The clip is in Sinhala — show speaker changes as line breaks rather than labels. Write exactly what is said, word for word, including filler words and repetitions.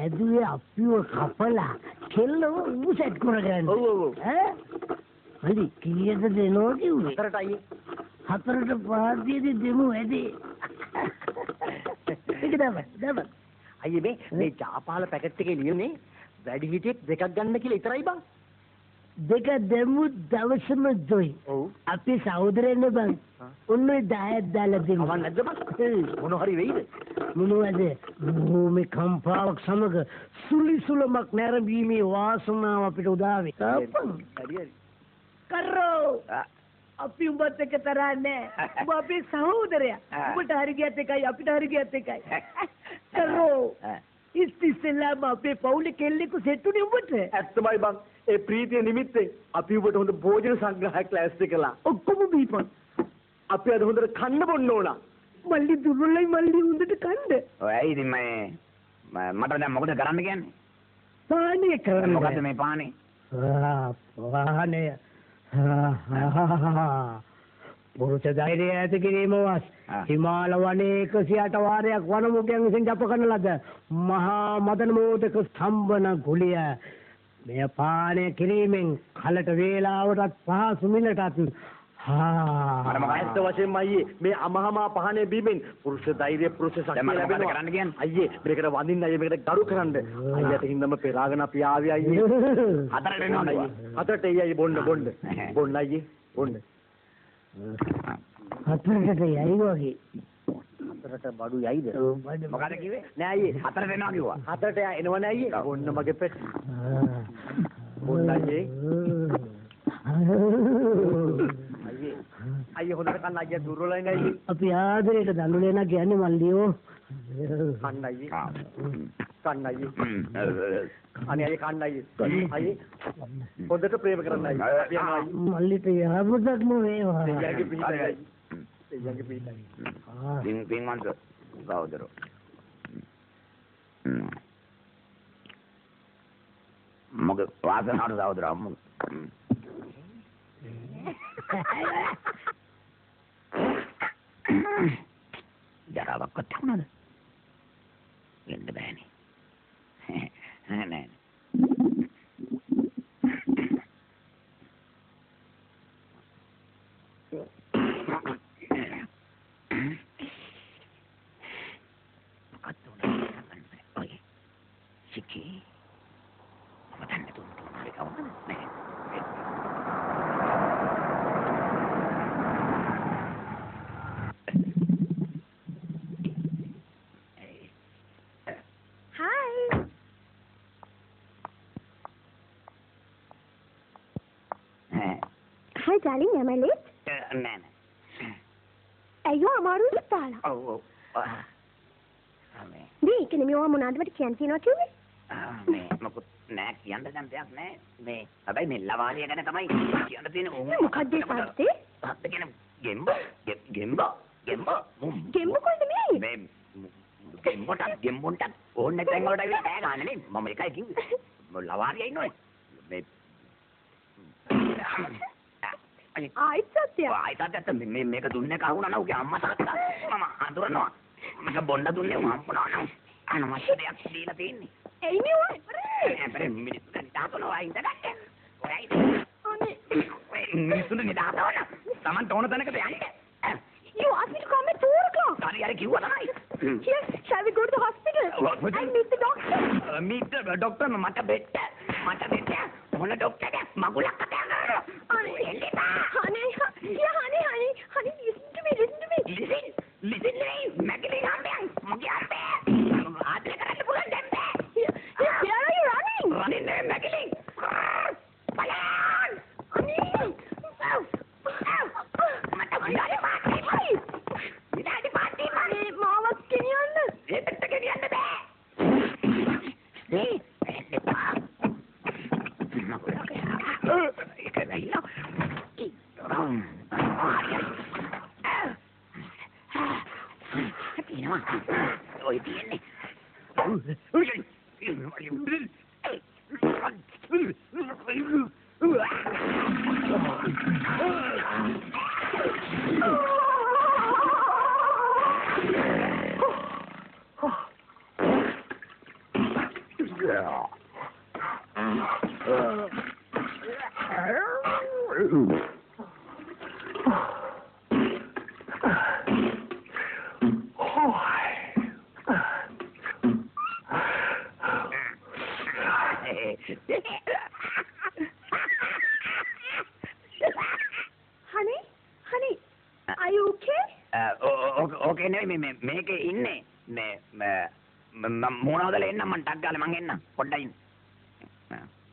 හැදුවේ අපිව කපලා කෙල්ලව උසෙත් කරගන්න.
ඔව් ඔව් ඔව්.
ඈ? හරි කීයද දෙනෝ කිව්වේ?
හතරට අයියේ.
හතරට පහ දීදී දෙමු ඇදී. ඒක තමයි. දම.
අයියේ මේ මේ ජාපාල පැකට් එකේ ලියන්නේ වැඩි හිටියෙක් දෙකක් ගන්න කියලා ඉතරයි බං.
දෙක දෙමු දවසම දොයි.
ඔව්.
අපි සහෝදරයන් බං. උන්නේ දහයක් දාලා දෙමු.
අවන් නැද්ද බං? මොන හරි වෙයිද?
මොනවද? භූමි කම්පාවක් සමග සුලි සුලමක් නැරඹීමේ වාසනාව අපිට උදා වේ. තාපන්.
හරි හරි.
කරෝ. අපි උඹත් එක්ක තරහා නැහැ. උඹ අපේ සහෝදරයා. උඹට හරි ගියත් එකයි අපිට හරි ගියත් එකයි. කරෝ. ඉස්තිස්සෙල්ලාම අපේ පවුලේ කෙල්ලෙකු සෙට්ටුනේ උඹට.
ඇත්තමයි බං. ඒ ප්‍රීතිය නිමිත්තෙන් අපි ඔබට හොඳ භෝජන සංග්‍රහයක් ලෑස්ති කළා.
ඔක්කොම බීපන්.
අපි අද හොඳට කන්න බොන්න ඕන.
මල්ලි දුර්වලයි මල්ලි හොඳට කන්න.
ඔය ඇයි ඉතින් මේ මට දැන් මොකද කරන්න කියන්නේ?
පානේ කරන්න.
මොකද්ද මේ පානේ?
ආ පානේ. පුරුෂ ධෛර්යය ඇති කිරීම වාස් හිමාල වනයේ එකසිය අට වාරයක් වනමුඛයන් විසින් ජප කරන ලද මහා මදන මෝදක ස්තම්භන ගුලිය මෙය පානය කිරීමෙන් කලට වේලාවටත් පහසු මිලටත්
අර මහත් වශයෙන්ම අයියේ මේ අමහමා පහනේ බීමෙන් පුරුෂ ධෛර්ය පුරුෂ ශක්තිය ලැබෙනවා.
කරන්න කියන්නේ
අයියේ මේකට වඳින්න අයියේ මේකට ගරු කරන්න. අයියට හින්දම පෙරාගෙන අපි ආවේ අයියේ.
හතරට එනවා අයියේ.
හතරට එයි අයියේ බොන්න බොන්න. බොන්න අයියේ බොන්න.
හතරකට යයි වගේ.
හතරට බඩු යයිද?
මොකද කිව්වේ?
නෑ අයියේ
හතරට එනවා කිව්වා.
හතරට එනවනේ අයියේ. බොන්න මගේ පෙත්. බොන්න අයියේ. අයියේ අයියේ හොඳට කන්න අයියා දුර්වලයි නේ අයියේ.
අපි ආදරයට දඬුලේ නා කියන්නේ මල්ලියෝ.
කන්න අයියේ. කන්න අයියේ. අනේ අයියේ කන්න අයියේ. අයියේ හොඳට ප්‍රේම කරන්න අයියේ. අපි යනවා අයියේ.
මල්ලිට යාපතක්ම වේවා.
දෙයියන්ගේ පිහිටයි අයියේ. දෙයියන්ගේ පිහිටයි.
පින් පින්වන්ත සහෝදරෝ. මොකද වාසනාවට සහෝදරා මොකද? ජරාවක් කොටුනද? එන්න බෑනේ. නෑ නෑ. ඔය සිකි මම දැන් තුන් තුන් එක වුණා නෑ.
Hi darling, am I late?
නෑ නෑ.
අයියෝ අමාරුද තාලා?
ඔව් ඔව්. අනේ.
මේ කියන්නේ මේ මොනවද වට කියන්න තියනවා කිව්වේ?
මේ මොකද නෑ කියන්න දැන් දෙයක් නෑ. මේ හැබැයි මේ ලවාලිය ගැන තමයි කියන්න තියෙන්නේ.
මොකක්ද ඒ සත්‍යේ?
සත්‍ය කියන්නේ ගෙම්බ ගෙම්බ ගෙම්බ
ගෙම්බ කොහෙද මේ?
මේ ගෙම්බට ගෙම්බොන්ට ඕනේ තැන් වලට ඇවිල්ලා බෑ ගන්න නේ. මම එකයි කිව්වේ. ලවාලිය ඉන්නෝනේ. මේ
ආයිත් සත්‍ය.
ආයිත් සත්‍ය මේ මේක දුන්නේ කවුරුනා නෝ උගේ අම්මා තාත්තා. මම අඳුරනවා. මේක බොන්න දුන්නේ මම මොනවා අනවශ්‍ය දෙයක් දීලා තියෙන්නේ.
එයි මේ ඔය.
අපේ මිනිස්සු දැන් තාපනවා ඉඳගන්න. ඔයයි. අනේ මිනිස්සුන්ට නිදාතවන. Taman තෝන තැනකට යන්න.
You asked me to come at four o'clock.
හරි හරි කිව්වා තමයි.
Yes, shall we go to the hospital? I meet the doctor.
meet the doctor මට බෙට්ට. මට බෙට්ට. මොන ડોක්ටර්ද? මගුලක් කතා කරනවා.
Honey, honey, yeah, honey, honey, honey, listen to me, listen to me.
Listen, listen to me. මැකිලි ගන්න. මගේ අම්මේ. ආදර කරන්න පුළුවන් දැන් බෑ.
Where are you running?
running නෑ මැකිලි. බලන්න.
Honey.
මට විනාඩි පහක් විනාඩි පහක්
මේ මාවත් ගෙනියන්න.
ඒකට ගෙනියන්න බෑ. ඒ එපා. ඒක නෑ. ඔය තියන්නේ.
Honey, honey, are you okay?
ඕකේ නෙවෙයි මේ මේකේ ඉන්නේ මේ මම මොනවදල එන්න මං ටක් ගාලා මං එන්න පොඩ්ඩක් ඉන්න